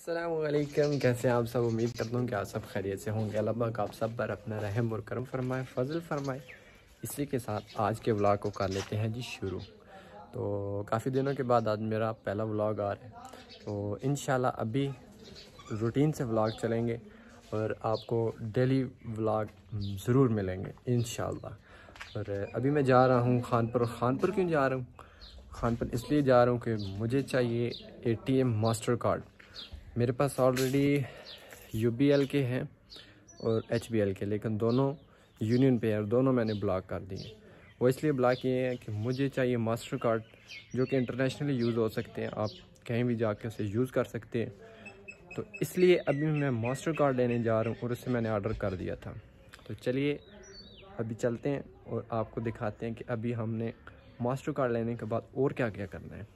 अस्सलामुअलैकुम, कैसे हैं आप सब। उम्मीद करता हूँ कि आप सब खैरियत से होंगे। अल्लाह पाक आप सब पर अपना रहम और करम फरमाए, फजल फरमाए। इसी के साथ आज के व्लॉग को कर लेते हैं जी शुरू। तो काफ़ी दिनों के बाद आज मेरा पहला व्लॉग आ रहा है। तो इंशाल्लाह अभी रूटीन से व्लॉग चलेंगे और आपको डेली व्लॉग ज़रूर मिलेंगे इंशाल्लाह। और अभी मैं जा रहा हूँ खानपुर। खानपुर क्यों जा रहा हूँ? खानपुर इसलिए जा रहा हूँ कि मुझे चाहिए ATM मास्टर कार्ड। मेरे पास ऑलरेडी UBL के हैं और HBL के, लेकिन दोनों यूनियन पे है और दोनों मैंने ब्लॉक कर दिए। वो इसलिए ब्लॉक किए हैं कि मुझे चाहिए मास्टर कार्ड जो कि इंटरनेशनली यूज़ हो सकते हैं, आप कहीं भी जाके उसे यूज़ कर सकते हैं। तो इसलिए अभी मैं मास्टर कार्ड लेने जा रहा हूँ और उसे मैंने ऑर्डर कर दिया था। तो चलिए अभी चलते हैं और आपको दिखाते हैं कि अभी हमने मास्टर कार्ड लेने के बाद और क्या क्या करना है।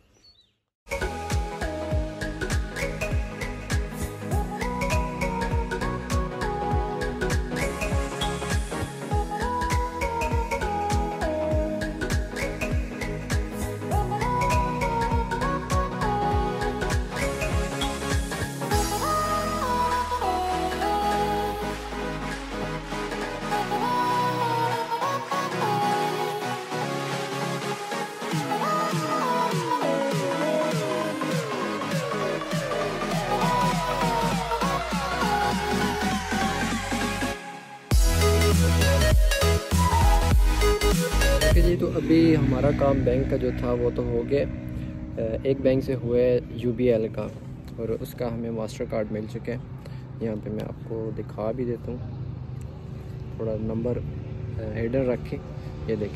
जी तो अभी हमारा काम बैंक का जो था वो तो हो गया। एक बैंक से हुआ है UBL का और उसका हमें मास्टर कार्ड मिल चुके हैं। यहाँ पे मैं आपको दिखा भी देता हूँ, थोड़ा नंबर हिडन रखें, ये देखें।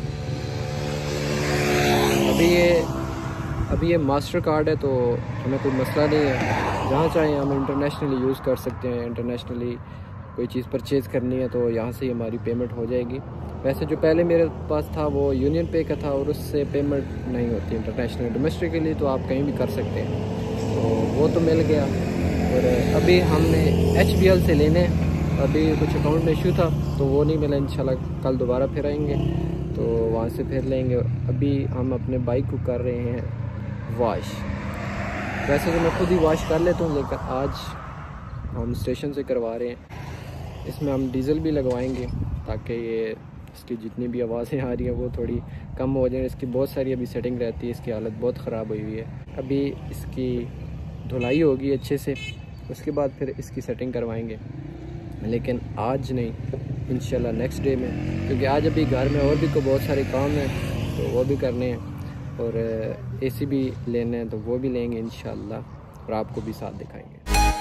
अभी ये मास्टर कार्ड है तो हमें कोई मसला नहीं है, जहाँ चाहें हम इंटरनेशनली यूज़ कर सकते हैं। इंटरनेशनली कोई चीज़ परचेज़ करनी है तो यहाँ से ही हमारी पेमेंट हो जाएगी। वैसे जो पहले मेरे पास था वो यूनियन पे का था और उससे पेमेंट नहीं होती इंटरनेशनल। डोमेस्टिकली तो आप कहीं भी कर सकते हैं, तो वो तो मिल गया। और अभी हमने HBL से लेने, अभी कुछ अकाउंट में इशू था तो वो नहीं मिला। इंशाल्लाह कल दोबारा फिर आएंगे तो वहाँ से फिर लेंगे। अभी हम अपने बाइक को कर रहे हैं वॉश। वैसे तो मैं खुद ही वॉश कर लेता हूँ, लेकिन आज हम स्टेशन से करवा रहे हैं। इसमें हम डीज़ल भी लगवाएंगे ताकि ये इसकी जितनी भी आवाज़ें आ रही हैं वो थोड़ी कम हो जाए। इसकी बहुत सारी अभी सेटिंग रहती है, इसकी हालत बहुत ख़राब हुई हुई है। अभी इसकी धुलाई होगी अच्छे से, उसके बाद फिर इसकी सेटिंग करवाएंगे, लेकिन आज नहीं, इंशाल्लाह नेक्स्ट डे में, क्योंकि आज अभी घर में और भी को बहुत सारे काम हैं तो वो भी करने हैं और AC भी लेने हैं तो वो भी लेंगे इंशाल्लाह और आपको भी साथ दिखाएंगे।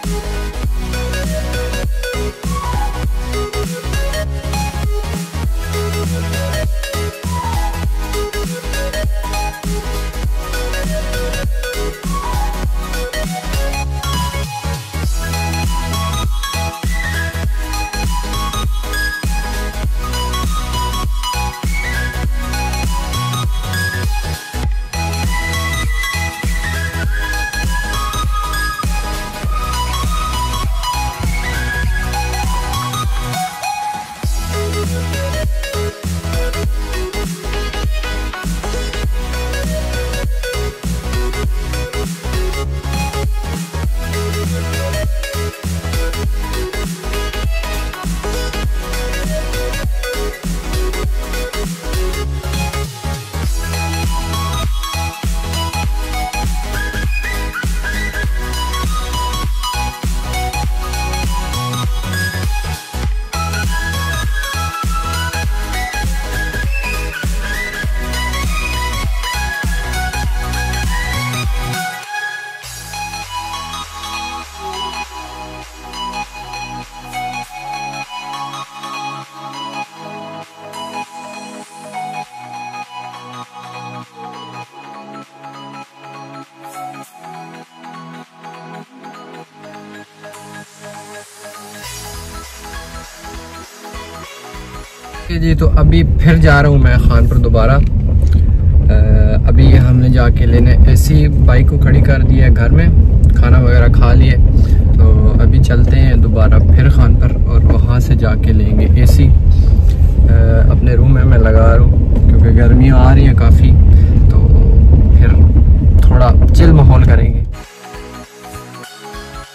जी तो अभी फिर जा रहा हूँ मैं खानपुर दोबारा। अभी हमने जाके लेने AC, बाइक को खड़ी कर दिया है घर में, खाना वगैरह खा लिए, तो अभी चलते हैं दोबारा फिर खानपुर और वहाँ से जाके लेंगे AC। अपने रूम में मैं लगा रहा हूँ क्योंकि गर्मियाँ आ रही हैं काफ़ी, तो फिर थोड़ा चिल माहौल करेंगे।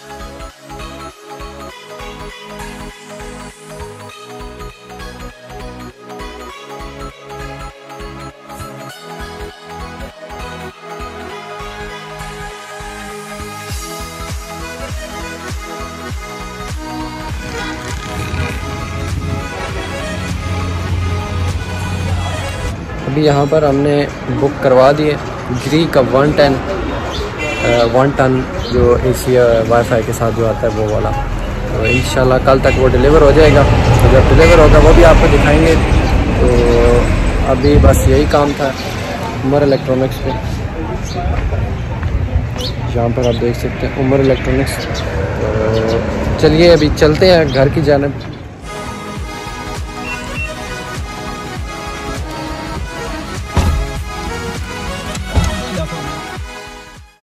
अभी यहाँ पर हमने बुक करवा दिए ग्री का 1 टन जो AC वाईफाई के साथ जो आता है वो वाला। तो इंशाल्लाह कल तक वो डिलीवर हो जाएगा। तो जब डिलीवर होगा वो भी आपको दिखाएंगे। तो अभी बस यही काम था उमर इलेक्ट्रॉनिक्स पे। यहाँ पर आप देख सकते हैं उमर इलेक्ट्रॉनिक्स। तो चलिए अभी चलते हैं घर की जानिब।